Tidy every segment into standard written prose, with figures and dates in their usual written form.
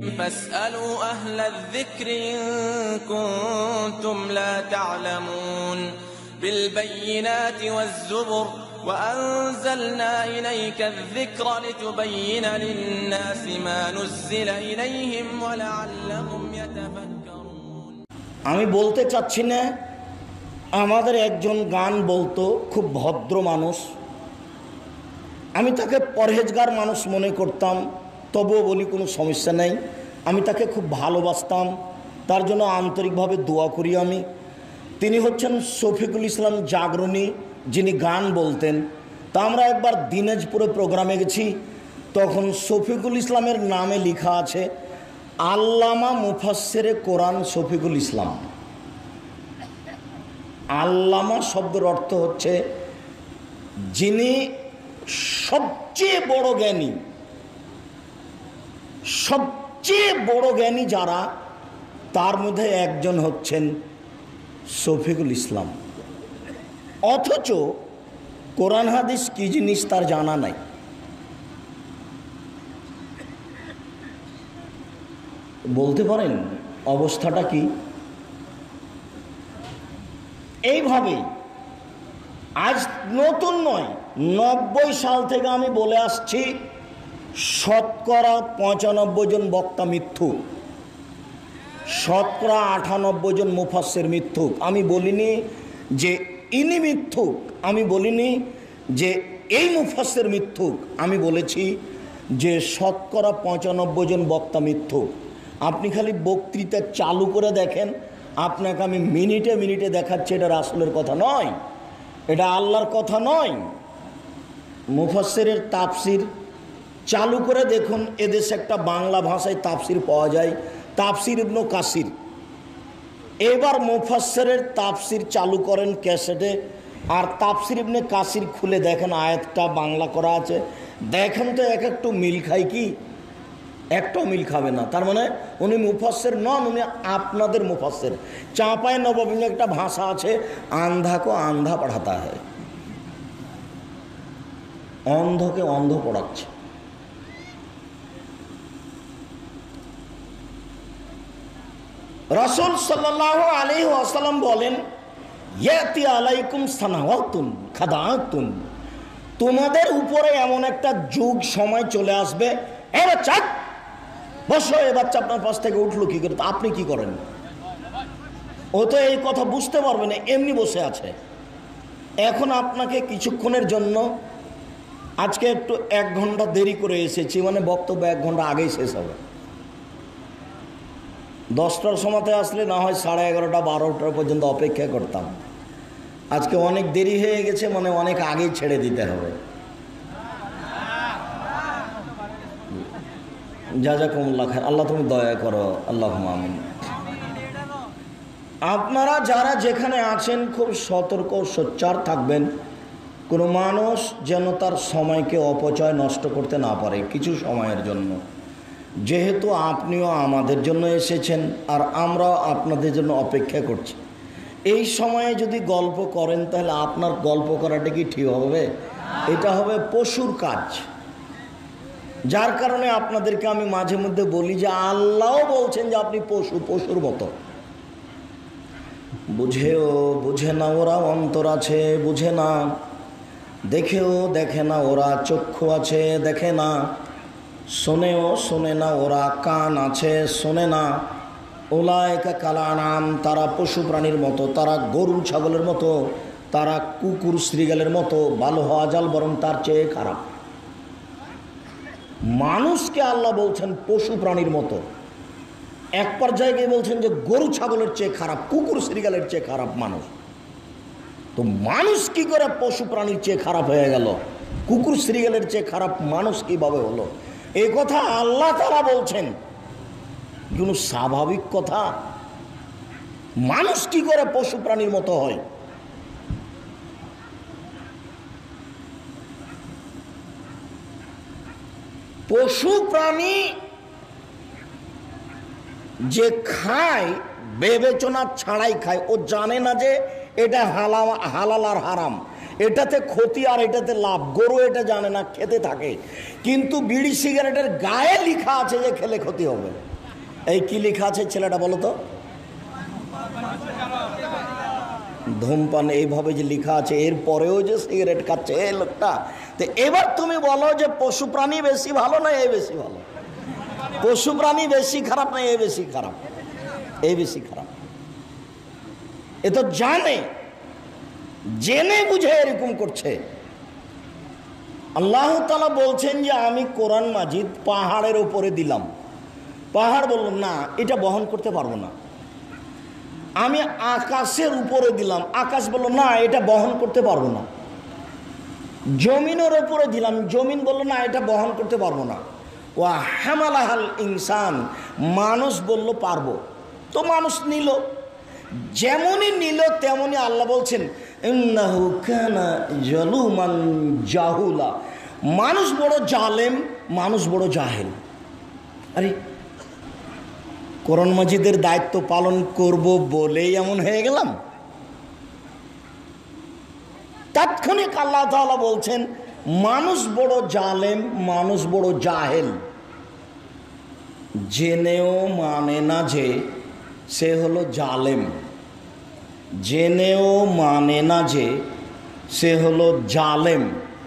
فاسألوا أهل الذكر إن كنتم لا تعلمون بالبينات والزبر وأنزلنا إليك الذكر لتبين للناس ما نزل إليهم ولعلهم يتفكرون। আমি বলতে চাচ্ছি না, আমাদের একজন গান বলতো, খুব ভদ্র মানুষ, আমি তাকে পরহেজগার মানুষ মনে করতাম, তবুও বলি কোনো সমস্যা নেই, আমি তাকে খুব ভালোবাসতাম, তার জন্য আন্তরিকভাবে দোয়া করি আমি। তিনি হচ্ছেন শফিকুল ইসলাম জাগরণী, যিনি গান বলতেন। তা আমরা একবার দিনাজপুরে প্রোগ্রামে গেছি, তখন শফিকুল ইসলামের নামে লেখা আছে আল্লামা মুফাসসিরে কোরআন শফিকুল ইসলাম। আল্লামা শব্দের অর্থ হচ্ছে যিনি সবচেয়ে বড় জ্ঞানী, সবচেয়ে বড় জ্ঞানী যারা, তার মধ্যে একজন হচ্ছেন শফিকুল ইসলাম। অথচ কোরআন হাদিস কি জিনিস তার জানা নাই। বলতে পারেন অবস্থাটা কি? এইভাবেই আজ নতুন নয়, 90 সাল থেকে আমি বলে আসছি, শতকরা 95 জন বক্তা মিথ্যুক, শতকরা 98 জন মুফাসসির মিথ্যুক। আমি বলিনি যে ইনি মিথ্যুক, আমি বলিনি যে এই মুফাসসির মিথ্যুক, আমি বলেছি যে শতকরা 95 জন বক্তা মিথ্যুক। আপনি খালি বক্তৃতা চালু করে দেখেন, আপনাকে আমি মিনিটে মিনিটে দেখাচ্ছি এটা রাসূলের কথা নয়, এটা আল্লাহর কথা নয়। মুফাসসিরের তাফসির চালু করে দেখুন, এদেশে একটা বাংলা ভাষায় তাফসির পাওয়া যায়, তাফসির ইবনে কাসির। এবার মুফাসসিরের তাফসির চালু করেন ক্যাসেটে, আর তাফসির ইবনে কাসির খুলে দেখেন, আয়াতটা বাংলা করা আছে, দেখেন তো এক একটু মিল খায় কি? একটাও মিল খাবে না। তার মানে উনি মুফাসসির নন, উনি আপনাদের মুফাসসির। চাঁপায় নবাবগঞ্জে একটা ভাষা আছে, আন্ধা কো আন্ধা পড়াতা হয়, অন্ধকে অন্ধ পড়াচ্ছে। রাসূল সাল্লাল্লাহু আলাইহি ওয়াসাল্লাম বলেন, ইয়াতি আলাইকুম সানাওয়াতুন খাদাতুন, তোমাদের উপরে এমন একটা যুগ সময় চলে আসবে, এ বাচ্চা বসো, এ বাচ্চা আপনার পাশ থেকে উঠলো কি করে? আপনি কি করেন? ও তো এই কথা বুঝতে পারবে না, এমনি বসে আছে। এখন আপনাকে কিছুক্ষণের জন্য, আজকে একটু 1 ঘন্টা দেরি করে এসেছি, মানে বক্তব্য 1 ঘন্টা আগেই শেষ হবে। 10টার সময়তে আসলে না হয় 11:30 12টা পর্যন্ত অপেক্ষা করতাম। আজকে অনেক দেরি হয়ে গেছে, মানে অনেক আগেই ছেড়ে দিতে হবে। জাযাকুমুল্লাহ খায়র, আল্লাহ তুমি দয়া করো, আল্লাহুম্মা আমিন। আপনারা যারা যেখানে আছেন খুব সতর্ক সোচ্চার থাকবেন, কোনো মানুষ যেন তার সময়কে অপচয় নষ্ট করতে না পারে কিছু সময়ের জন্য। যেহেতু আপনিও আমাদের জন্য এসেছেন আর আমরাও আপনাদের জন্য অপেক্ষা করছি, এই সময়ে যদি গল্প করেন তাহলে আপনার গল্প করাটা কি ঠিক হবে? এটা হবে পশুর কাজ। যার কারণে আপনাদেরকে আমি মাঝে মধ্যে বলি যে আল্লাহও বলছেন যে আপনি পশু, পশুর মতো। বুঝেও বুঝে না ওরা, অন্তর আছে বুঝে না, দেখেও দেখে না ওরা, চক্ষু আছে দেখে না, শোনেও শোনে না ওরা, কান আছে শোনে না। উলাইকা কালানাম, তারা পশু প্রাণীর মতো, তারা গরু ছাগলের মতো, তারা কুকুর শ্রীগালের মতো, ভালো হওয়া জাল বরং তার চেয়ে খারাপ। মানুষকে আল্লাহ বলছেন পশু প্রাণীর মতো, এক পর্যায়ে বলছেন যে গরু ছাগলের চেয়ে খারাপ, কুকুর শ্রীগালের চেয়ে খারাপ মানুষ। তো মানুষ কি করে পশু প্রাণীর চেয়ে খারাপ হয়ে গেল? কুকুর শ্রীগালের চেয়ে খারাপ মানুষ কিভাবে হলো? এই কথা আল্লাহ তাআলা বলছেন, কোনো স্বাভাবিক কথা? মানুষ কি করে পশু প্রাণীর মতো হয়? পশু প্রাণী যে খায় বিবেচনা ছাড়াই খায়, ও জানে না যে এটা হালাল আর হারাম, এটাতে ক্ষতি আর এটাতে লাভ। গরু এটা জানে না, খেতে থাকে, কিন্তু বিড়ি সিগারেটের গায়ে লেখা আছে যে খেলে ক্ষতি হবে। এই কি লেখা আছে ছেলেটা বলো তো? ধূমপান এইভাবে যে লেখা আছে, এর পরেও যে সিগারেট খাচ্ছে এই লোকটা। তো এবার তুমি বলো যে পশু প্রাণী বেশি ভালো না এ বেশি ভালো? পশু প্রাণী বেশি খারাপ না এ বেশি খারাপ? এই বেশি খারাপ। এ তো জানে, জেনে বুঝে এরকম করছে। আল্লাহ তাআলা বলছেন যে আমি কোরআন মাজিদ পাহাড়ের উপরে দিলাম। পাহাড় বলল না, এটা বহন করতে পারবো না। আমি আকাশের উপরে দিলাম, আকাশ বলল না, এটা বহন করতে পারবো না। জমিনের উপরে দিলাম, জমিন বলল না, এটা বহন করতে পারবো না। ওয়া হামালাহাল ইনসান, মানুষ বলল পারবো। তো মানুষ নিল, যেমনই নিল তেমনই আল্লাহ বলছেন ইন্নাহু কানা জালুমান জাহুলা, মানুষ বড় জালেম, মানুষ বড় জাহেল। আরে কোরআন মাজিদের দায়িত্ব পালন করব বলেই এমন হয়ে গেলাম? তাৎক্ষণিক আল্লাহ তাআলা বলছেন মানুষ বড় জালেম, মানুষ বড় জাহেল। জেনেও মানে না যে সে হলো জালেম, জেনেও মানে না যে সে হলো জালেম।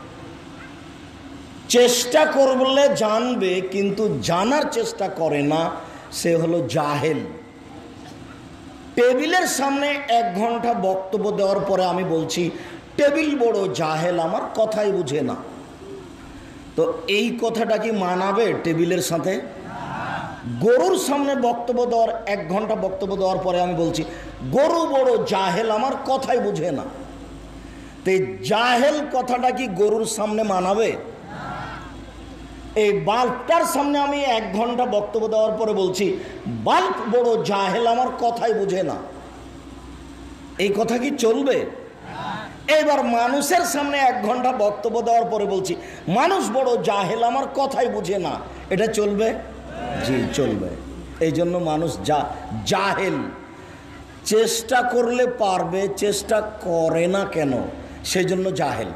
চেষ্টা করলে জানবে, কিন্তু জানার চেষ্টা করে না, সে হলো জাহেল। টেবিলের সামনে 1 ঘন্টা বক্তব্য দেওয়ার পরে আমি বলছি টেবিল বড় জাহেল, আমার কথাই বুঝে না। তো এই কথাটা কি মানাবে টেবিলের সাথে? গরুর সামনে বক্তব্য দেওয়ার 1 ঘন্টা বক্তব্য দেওয়ার পরে আমি বলছি গরু বড় জাহেল, আমার কথাই বুঝে না। তো এই জাহেল কথাটা কি গরুর সামনে মানাবে? এই বাল্বটার সামনে আমি 1 ঘন্টা বক্তব্য দেওয়ার পরে বলছি বাল্ব বড় জাহেল, আমার কথাই বুঝে না, এই কথা কি চলবে? এবার মানুষের সামনে 1 ঘন্টা বক্তব্য দেওয়ার পরে বলছি মানুষ বড় জাহেল, আমার কথাই বুঝে না, এটা চলবে? জি চলবে। এই জন্য মানুষ জাহেল। চেষ্টা করলে পারবে, চেষ্টা করে না কেন? সেই জন্য জাহেল।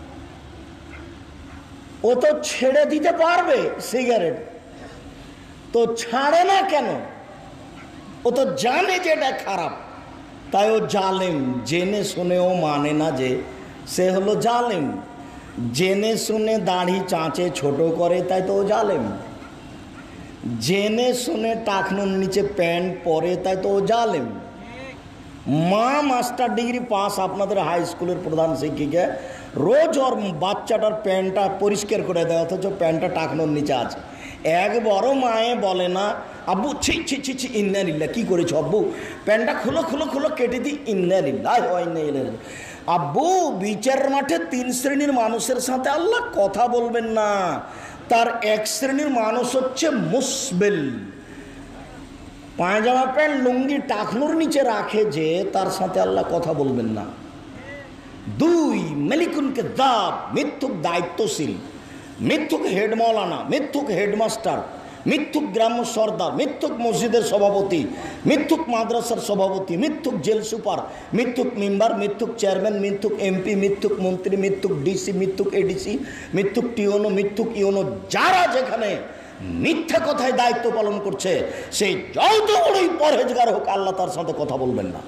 ও তো ছেড়ে দিতে পারবে সিগারেট, তো ছাড়ে না কেন? ও তো জানে যে এটা খারাপ, তাই ও জালেম। জেনে শুনেও মানে না যে সে হলো জালেম। জেনে শুনে দাড়ি চাঁচে ছোট করে, তাই তো ও জালেম। জেনে শুনে টাকনুর নিচে প্যান্ট পরে, তাই তো ও জালেম। মা মাস্টার ডিগ্রি পাস, আপনাদের হাই স্কুলের প্রধান শিক্ষিকা, রোজ ওর বাচ্চাটার প্যান্টটা পরিষ্কার করে দেয়, অথচ প্যান্টটা টাকনুর নিচে আছে। একবারও মায়ে বলে না আব্বু ছি ছি ছি ছি ইন্নালিল্লাহ, কী করেছো আব্বু, প্যান্টটা খুলো খুলো খুলো কেটে দিই, ইন্নালিল্লাহ ইন্নালিল্লাহ। আব্বু বিচারের মাঠে 3 শ্রেণীর মানুষের সাথে আল্লাহ কথা বলবেন না। তার 1 শ্রেণীর মানুষ হচ্ছে মুসবিল, পায়জামা প্যান্ট লুঙ্গি টাকনুর নিচে রাখে, যে তার সাথে আল্লাহ কথা বলবেন না। 2 মেলিকুন কাযাব, মিথ্যুক দায়িত্বশীল, মিথ্যুক হেড মৌলানা, মিথ্যুক হেডমাস্টার, মিথ্যুক গ্রাম্য সর্দার, মিথ্যুক মসজিদের সভাপতি, মিথ্যুক মাদ্রাসার সভাপতি, মিথ্যুক জেল সুপার, মিথ্যুক মেম্বার, মিথ্যুক চেয়ারম্যান, মিথ্যুক এমপি, মিথ্যুক মন্ত্রী, মিথ্যুক ডিসি, মিথ্যুক এডিসি, মিথ্যুক টিওনো, মিথ্যুক ইওনো, যারা যেখানে মিথ্যা কথায় দায়িত্ব পালন করছে, সেই যত বড়ই পরহেজগার হোক, আল্লাহ তার সাথে কথা বলবেন না।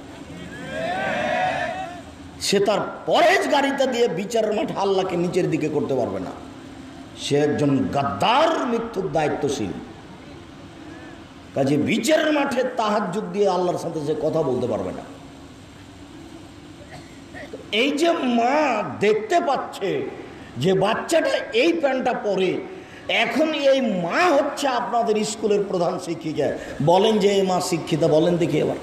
সে তার পরহেজগারিতা দিয়ে বিচারের মাঠে আল্লাহকে নিচের দিকে করতে পারবে না। সে একজন গাদ্দার, মিথ্যুক দায়িত্বশীল। কাজে বিচারের মাঠে তাহাজ্জুদ দিয়ে আল্লাহর সাথে সে কথা বলতে পারবে না। এই যে মা দেখতে পাচ্ছে যে বাচ্চাটা এই প্যান্টটা পরে, এখন এই মা হচ্ছে আপনাদের স্কুলের প্রধান শিক্ষিকা, বলেন যে এই মা শিক্ষিতা? বলেন দেখি এবার।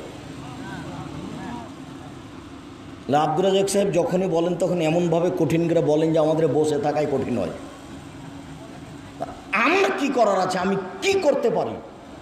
আব্দুর রাজ্জাক সাহেব যখনই বলেন তখন এমনভাবে কঠিন করে বলেন যে আমাদের বসে থাকাই কঠিন হয়। আমার কি করার আছে, আমি কি করতে পারি?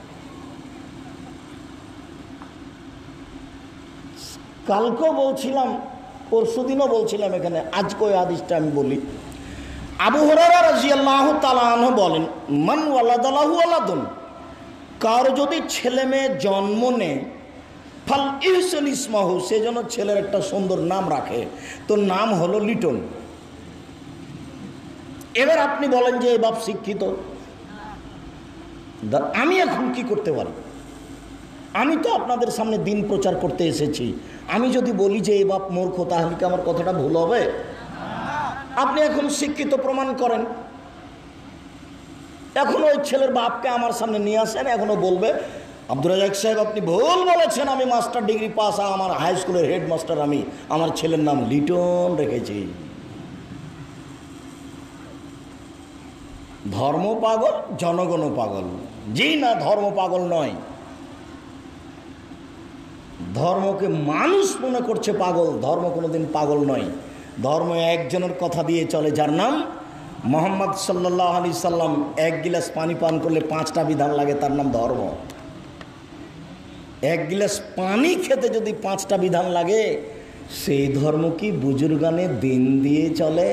কালকেও বলছিলাম, পরশুদিনও বলছিলাম এখানে, আজকে ওই হাদিসটা আমি বলি। আবু হুরায়রা রাদিয়াল্লাহু তাআলা আনহু বলেন, মান ওয়ালাদালাহু ওয়ালাদুন, কার যদি ছেলে মেয়ে জন্ম নেয়, ফাল ইহসান ইসমাহু, সেজন্য ছেলের একটা সুন্দর নাম রাখে, তো নাম হলো লিটন। এবার আপনি বলেন যে এই বাপ শিক্ষিত, আমি এখন কি করতে পারি? আমি তো আপনাদের সামনে দিন প্রচার করতে এসেছি। আমি যদি বলি যে এই বাপ মূর্খ, তাহলে কি আমার কথাটা ভুল হবে? আপনি এখন শিক্ষিত প্রমাণ করেন। এখন ওই ছেলের বাপকে আমার সামনে নিয়ে আসেন, এখনো বলবে আব্দুর রাজ্জাক সাহেব আপনি ভুল বলেছেন, আমি মাস্টার ডিগ্রি পাস, আমার হাই স্কুলের হেডমাস্টার, আমি আমার ছেলের নাম লিটন রেখেছি। ধর্ম পাগল, জনগণ পাগল। জি না, ধর্ম পাগল নয়, ধর্মকে মানুষ মনে করছে পাগল। ধর্ম কোনোদিন পাগল নয়। ধর্ম একজনের কথা দিয়ে চলে, যার নাম মোহাম্মদ সাল্লাল্লাহু আলাইহি সাল্লাম। এক গিলাস পানি পান করলে 5টা বিধান লাগে, তার নাম ধর্ম। এক গিলাস পানি খেতে যদি 5টা বিধান লাগে, সেই ধর্ম কি বুজুর্গানে দিন দিয়ে চলে?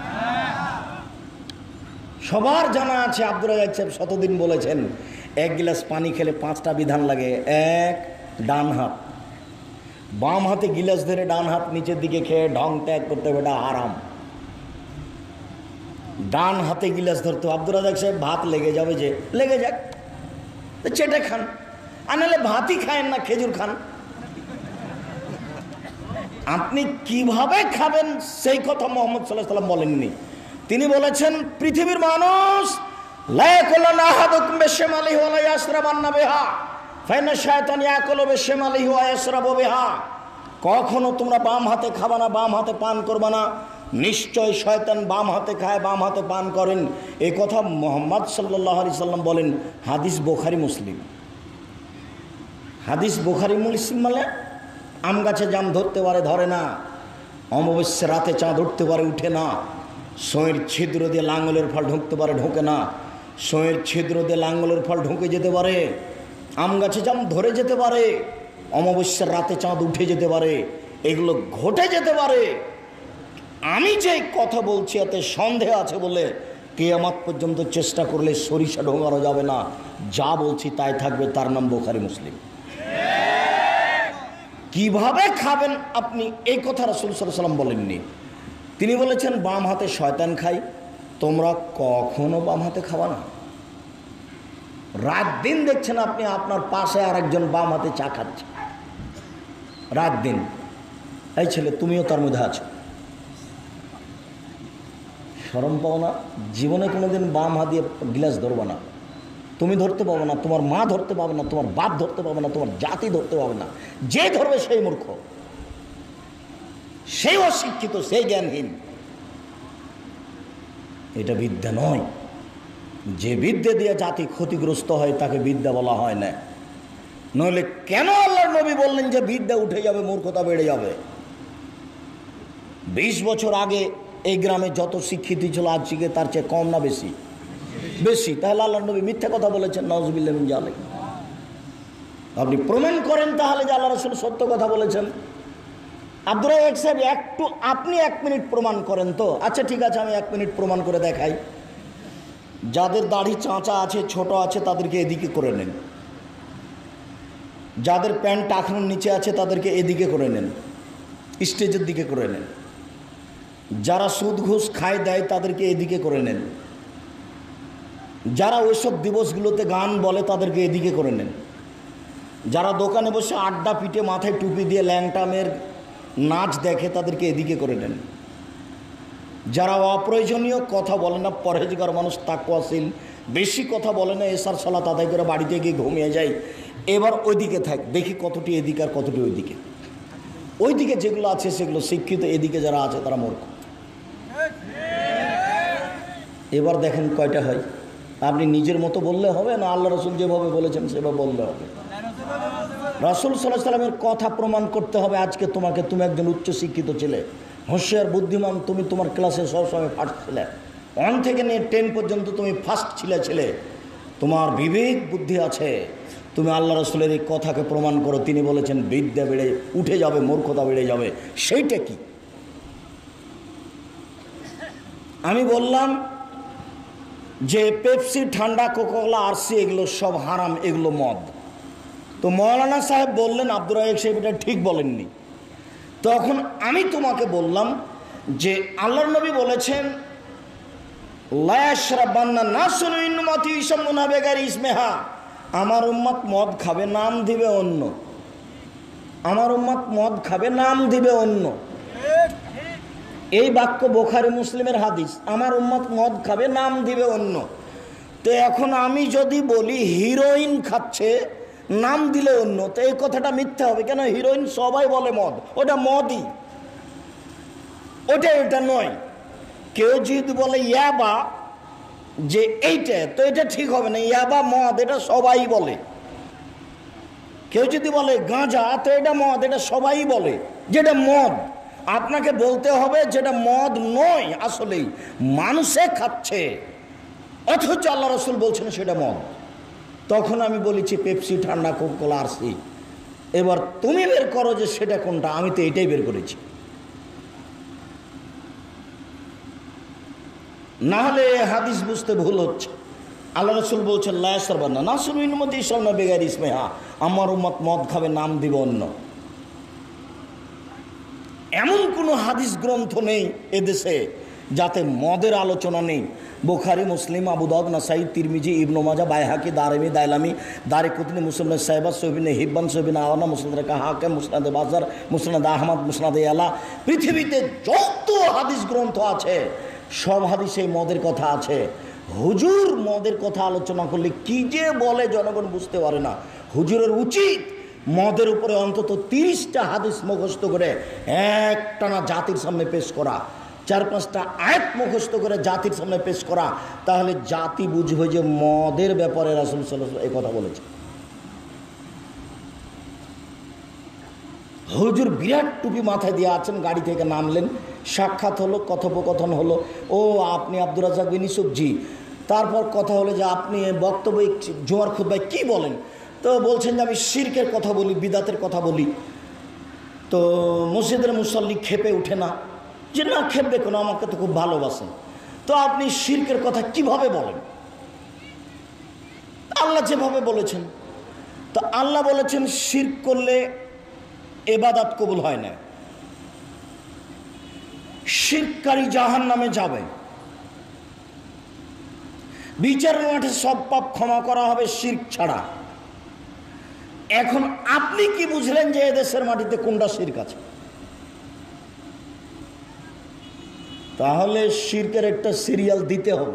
সবার জানা আছে, আব্দুর রাজ্জাক সাহেব শতদিন বলেছেন এক গিলাস পানি খেলে 5টা বিধান লাগে। এক, ডান হাত, বাম হাতে গিলাস ধরে ডান হাত নিচের দিকে খেয়ে ঢং ত্যাগ করতে হবে, এটা হারাম। ডান হাতে গিলাস ধরতে। আব্দুর রাজ্জাক সাহেব ভাত লেগে যাবে, যে লেগে যাক, চেটে খান, আর নাহলে ভাতই খায়েন না, খেজুর খান। আপনি কিভাবে খাবেন সেই কথা মুহাম্মদ সাল্লাল্লাহু আলাইহি ওয়াসাল্লাম বলেননি। তিনি বলেছেন পৃথিবীর মানুষ লা ইয়াকুলুনা আহাদুকুম বিশিমালিহি ওয়া লা ইয়াশরাবান্না বিহা ফাইন্না শায়তান ইয়াকুলু বিশিমালিহি ওয়া ইয়াশরাবু বিহা। কখনো তোমরা বাম হাতে খাবা না, বাম হাতে পান করবা না, নিশ্চয় শয়তান বাম হাতে খায়, বাম হাতে পান করেন। এই কথা মুহাম্মদ সাল্লাল্লাহু আলাইহি সাল্লাম বলেন। হাদিস বুখারী মুসলিম। হাদিস বুখারী মুসলিম মানে আম গাছে জাম ধরতে পারে, ধরে না। অমাবস্যা রাতে চাঁদ উঠতে পারে, উঠে না। সয়ের ছিদ্র দিয়ে লাঙ্গলের ফল ঢুকতে পারে, ঢোকে না। সয়ের ছিদ্র দিয়ে লাঙ্গলের ফল ঢুকে যেতে পারে। আম গাছে জাম ধরে যেতে পারে, অমাবস্যার রাতে চাঁদ উঠে যেতে পারে, এগুলো ঘটে যেতে পারে। আমি যে কথা বলছি এতে সন্দেহ আছে বলে কিয়ামত পর্যন্ত চেষ্টা করলে সরিষা ঢোকানো যাবে না। যা বলছি তাই থাকবে, তার নাম বুখারী মুসলিম। কিভাবে খাবেন আপনি, এই কথা রাসূল সাল্লাল্লাহু আলাইহি ওয়াসাল্লাম বলেননি। তিনি বলেছেন বাম হাতে শয়তান খাই, তোমরা কখনো বাম হাতে খাবা না। রাত দিন দেখছেন আপনি আপনার পাশে আর একজন বাম হাতে চা খাচ্ছে, রাত দিন। এই ছেলে, তুমিও তার মধ্যে আছো, শরম পাও না? জীবনে কোনোদিন বাম হাত দিয়ে গ্লাস ধরবো না, তুমি ধরতে পাবো না, তোমার মা ধরতে পাবে না, তোমার বাপ ধরতে পাবে না, তোমার জাতি ধরতে পাবে না। যে ধরবে সেই মূর্খ, সেই অশিক্ষিত, সেই জ্ঞানহীন। এটা বিদ্যা নয়। যে বিদ্যা দিয়ে জাতি ক্ষতিগ্রস্ত হয় তাকে বিদ্যা বলা হয় না। নইলে কেন আল্লাহর নবী বললেন যে বিদ্যা উঠে যাবে, মূর্খতা বেড়ে যাবে? 20 বছর আগে এই গ্রামে যত শিক্ষিত ছিল আজ থেকে তার চেয়ে কম না বেশি? বেশি। তাহলে আল্লাহর নবী মিথ্যা কথা বলেছেন, নাউজুবিল্লাহ মিন যালিক। আপনি প্রমাণ করেন তাহলে যে আল্লাহ রাসূল সত্য কথা বলেছেন। আব্দুর রাজ্জাক সাহেব একটু আপনি 1 মিনিট প্রমাণ করেন তো। আচ্ছা ঠিক আছে, আমি 1 মিনিট প্রমাণ করে দেখাই। যাদের দাড়ি চাঁচা আছে, ছোট আছে, তাদেরকে এদিকে করে নেন। যাদের প্যান্ট টাকনোর নিচে আছে তাদেরকে এদিকে করে নেন, স্টেজের দিকে করে নেন। যারা সুদ ঘুষ খায় দেয় তাদেরকে এদিকে করে নেন। যারা ওইসব দিবসগুলোতে গান বলে তাদেরকে এদিকে করে নেন। যারা দোকানে বসে আড্ডা পিটে মাথায় টুপি দিয়ে ল্যাংটামের নাচ দেখে তাদেরকে এদিকে করে নেন। যারা অপ্রয়োজনীয় কথা বলে না, পরহেজগার মানুষ, তাকওয়াশীল, বেশি কথা বলে না, এশার সালাত আদায় করে বাড়িতে গিয়ে ঘুমিয়ে যায়, এবার ওইদিকে থাক, দেখি কতটি এদিকে আর কতটি ওইদিকে। ওইদিকে যেগুলো আছে সেগুলো শিক্ষিত, এদিকে যারা আছে তারা মূর্খ। এবার দেখেন কয়টা হয়। আপনি নিজের মতো বললে হবে না, আল্লাহ রাসূল যেভাবে বলেছেন সেভাবে বললে হবে। রাসূল সাল্লাল্লাহু আলাইহি ওয়াসাল্লামের কথা প্রমাণ করতে হবে। আজকে তোমাকে, তুমি একজন উচ্চ শিক্ষিত ছেলে, হোশিয়ার, বুদ্ধিমান, তুমি তোমার ক্লাসে সবসময় ফার্স্ট ছিলে, 1 থেকে নিয়ে 10 পর্যন্ত তুমি ফার্স্ট ছিলে, তোমার বিবেক বুদ্ধি আছে, তুমি আল্লাহ রাসূলের এই কথাকে প্রমাণ করো। তিনি বলেছেন বিদ্যা বেড়ে উঠে যাবে, মূর্খতা বেড়ে যাবে। সেইটা কি? আমি বললাম যে পেপসি, ঠান্ডা, কোকাকোলা, আরসি এগুলো সব হারাম, এগুলো মদ। তো মৌলানা সাহেব বললেন আব্দুর রাজ্জাক সাহেব এটা ঠিক বলেননি। তখন আমি তোমাকে বললাম যে আল্লাহর নবী বলেছেন লা ইয়াশরাবান্না নাসুন মিন উম্মতি ইসমুনা বিগাইরি ইসমিহা আমার উম্মত মদ খাবে, নাম দিবে অন্য। আমার উম্মত মদ খাবে, নাম দিবে অন্য। এই বাক্য বুখারী মুসলিমের হাদিস। আমার উম্মত মদ খাবে, নাম দিবে অন্য। তো এখন আমি যদি বলি হিরোইন খাচ্ছে, নাম দিলে অন্য, তো এই কথাটা মিথ্যা হবে। কেন? হিরোইন সবাই বলে মদ, ওটা মদই, ওটা এটা নয়। কেউ যদি বলে ইয়াবা, যে এইটা, তো এটা ঠিক হবে না। ইয়াবা মদ, এটা সবাই বলে। কেউ যদি বলে গাঁজা, তো এটা মদ, এটা সবাই বলে যেটা মদ। আপনাকে বলতে হবে যেটা মদ নয়, আসলেই মানুষে খাচ্ছে, অথচ আল্লাহ রসুল বলছেন সেটা মদ। তখন আমি বলেছি পেপসি, ঠান্ডা, কোকা-কোলা, আরসি। এবার তুমি বের করো যে সেটা কোনটা। আমি তো এটাই বের করেছি। না হলে হাদিস বুঝতে ভুল হচ্ছে। আল্লাহ রসুল বলছেন লা ইয়াশরাবান্না নাসুন মিন উম্মতি ইয়াশরাবুনা বিগাইরি ইসমিহা, আমার উম্মত মদ খাবে, নাম দিব অন্য। এমন কোনো হাদিস গ্রন্থ নেই এদেশে যাতে মদের আলোচনা নেই। বুখারী, মুসলিম, আবু দাউদ, নাসাই, তিরমিজি, ইবনে মাজাহ, বাইহাকি, দারমি, দাইলামি, দারিকুতনি, মুসলিম সাহেবা, সহিহ হিব্বান, সহিহ আওয়ানা, মুসনাদ হাকিম, মুসনাদ বাজার, মুসনাদ আহমদ, মুসনাদ আলা, পৃথিবীতে যত হাদিস গ্রন্থ আছে সব হাদিসে মদের কথা আছে। হুজুর মদের কথা আলোচনা করলে কি যে বলে জনগণ বুঝতে পারে না। হুজুরের উচিত মদের উপরে অন্তত 30টা হাদিস মুখস্থ করে একটানা জাতির সামনে পেশ করা, 4-5টা আয়াত মুখস্থ করে জাতির সামনে পেশ করা। তাহলে জাতি বুঝবে যে মদের ব্যাপারে রাসূল সাল্লাল্লাহু আলাইহি ওয়াসাল্লাম এই কথা বলেছে। হুজুর বিরাট টুপি মাথায় দিয়ে আছেন, গাড়ি থেকে নামলেন, সাক্ষাৎ হলো, কথোপকথন হলো। ও আপনি আব্দুর রাজ্জাক বিন ইউসুফ? জি। তারপর কথা হলো যে আপনি বক্তব্য জুমার খুতবায় কি বলেন? তো বলছেন যে আমি শিরকের কথা বলি, বিদাতের কথা বলি। তো মসজিদের মুসল্লি খেপে উঠে না, যে না খেপবে কেন, আমাকে তো খুব ভালোবাসেন। তো আপনি শিরকের কথা কিভাবে বলেন? আল্লাহ যেভাবে বলেছেন। তো আল্লাহ বলেছেন শিরক করলে ইবাদত কবুল হয় না, শিরককারী জাহান্নামে যাবে, বিচারের মাঠে সব পাপ ক্ষমা করা হবে শিরক ছাড়া। এখন আপনি কি বুঝলেন যে এদেশের মাটিতে কোনটা শিরক আছে? তাহলে শিরকের একটা সিরিয়াল দিতে হবে,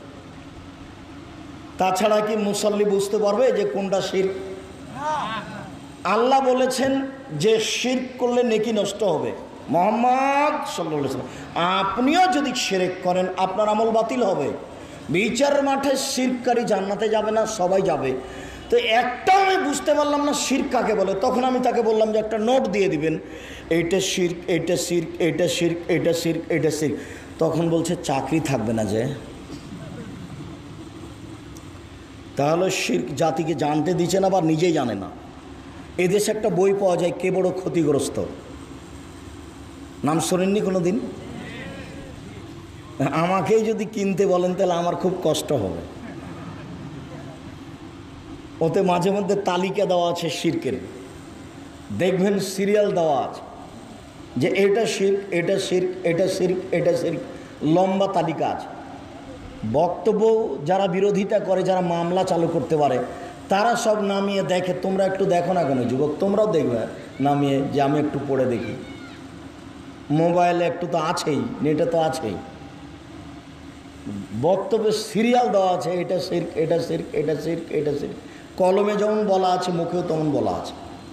তাছাড়া কি মুসল্লি বুঝতে পারবে যে কোনটা শিরক? আল্লাহ বলেছেন যে শিরক করলে নেকি নষ্ট হবে। মুহাম্মদ সাল্লাল্লাহু আলাইহি ওয়াসাল্লাম আপনিও যদি শিরক করেন আপনার আমল বাতিল হবে। বিচারের মাঠে শিরককারী জান্নাতে যাবে না, সবাই যাবে। তো একটাও আমি বুঝতে পারলাম না শিরক কাকে বলে। তখন আমি তাকে বললাম যে একটা নোট দিয়ে দিবেন, এইটা শিরক, এইটা শিরক, এইটা শিরক, এইটা শিরক, এইটা শিরক। তখন বলছে চাকরি থাকবে না যে। তাহলে শিরক জাতিকে জানতে দিচ্ছে না বা নিজেই জানে না। এদেশে একটা বই পাওয়া যায়, কে বড় ক্ষতিগ্রস্ত, নাম শোনেননি কোনো দিন? আমাকেই যদি কিনতে বলেন তাহলে আমার খুব কষ্ট হবে। ওতে মাঝে মধ্যে তালিকা দেওয়া আছে শিরকের, দেখবেন সিরিয়াল দেওয়া আছে যে এটা শিরক, এটা শিরক, এটা শিরক, এটা শিরক, লম্বা তালিকা আছে। বক্তব্য যারা বিরোধিতা করে, যারা মামলা চালু করতে পারে, তারা সব নামিয়ে দেখে। তোমরা একটু দেখো না কেন যুবক, তোমরাও দেখবে নামিয়ে, যে আমি একটু পড়ে দেখি। মোবাইলে একটু তো আছেই, নেটে তো আছেই, বক্তব্যের সিরিয়াল দেওয়া আছে, এটা শিরক, এটা শিরক, এটা শিরক, এটা শিরক। কলমে যেমন বলা আছে, মুখেও তেমন বলা আছে।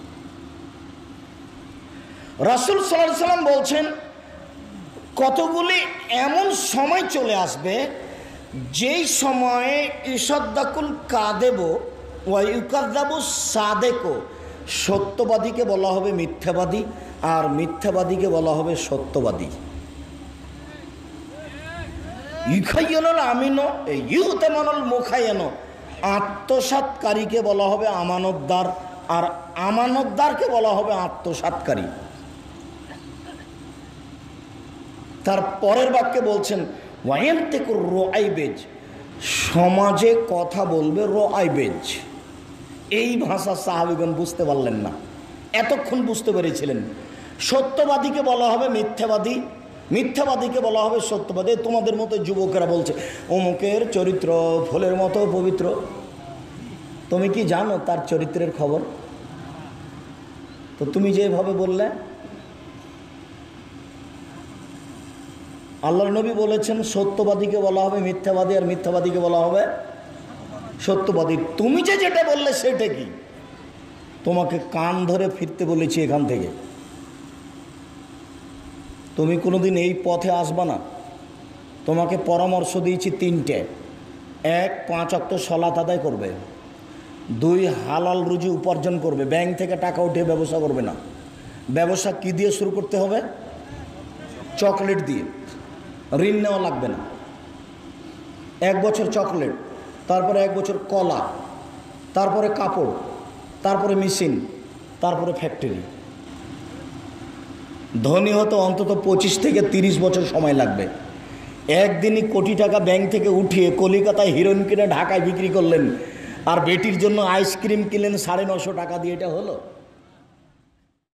রাসূল সাল্লাল্লাহু আলাইহি ওয়াসাল্লাম বলছেন কতগুলি এমন সময় চলে আসবে যেই সময়ে ইসাদ্দাকুল কাদেব ওয়া ইউকাযযাবু সাদেকো, সত্যবাদীকে বলা হবে মিথ্যাবাদী আর মিথ্যাবাদীকে বলা হবে সত্যবাদী। ইউখাইয়ানুল আমিনো ইউতামানুল মুখাইয়ানো, আত্মসাৎকারীকে বলা হবে আমানতদার আর আমানতদারকে বলা হবে আত্মসাৎকারী। তার পরের বাক্যে বলছেন ওয়ায়ান্তিকুর রুআইবেজ, সমাজে কথা বলবে রুআইবেজ। এই ভাষা সাহাবীগণ বুঝতে পারলেন না, এতক্ষণ বুঝতে পেরেছিলেন। সত্যবাদীকে বলা হবে মিথ্যাবাদী, মিথ্যাবাদীকে বলা হবে সত্যবাদী। তোমাদের মতো যুবকেরা বলছে অমুকের চরিত্র ফুলের মতো পবিত্র, তুমি কি জানো তার চরিত্রের খবর? তো তুমি যেভাবে বললে, আল্লাহর নবী বলেছেন সত্যবাদীকে বলা হবে মিথ্যাবাদী, আর মিথ্যাবাদীকে বলা হবে সত্যবাদী। তুমি যে যেটা বললে সেটা কি? তোমাকে কান ধরে ফিরতে বলেছি এখান থেকে। তুমি কোনোদিন এই পথে আসবা না। তোমাকে পরামর্শ দিয়েছি তিনটে। 1, 5 ওয়াক্ত সালাত আদায় করবে। 2, হালাল রুজি উপার্জন করবে, ব্যাংক থেকে টাকা উঠিয়ে ব্যবসা করবে না। ব্যবসা কি দিয়ে শুরু করতে হবে? চকলেট দিয়ে। ঋণ নেওয়া লাগবে না। 1 বছর চকলেট, তারপরে 1 বছর কলা, তারপরে কাপড়, তারপরে মেশিন, তারপরে ফ্যাক্টরি। ধনী হতে অন্তত 25 থেকে 30 বছর সময় লাগবে। একদিনই কোটি টাকা ব্যাংক থেকে উঠিয়ে কলিকাতায় হিরোইন কিনে ঢাকায় বিক্রি করলেন, আর বেটির জন্য আইসক্রিম কিনলেন 950 টাকা দিয়ে। এটা হলো?